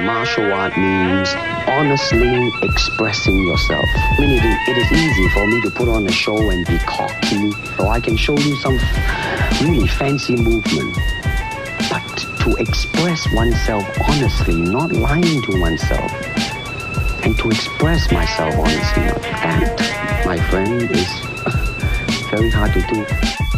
martial art means honestly expressing yourself. I mean, it is easy for me to put on a show and be cocky, or I can show you some really fancy movement. But to express oneself honestly, not lying to oneself, and to express myself honestly, that, my friend, is very hard to do.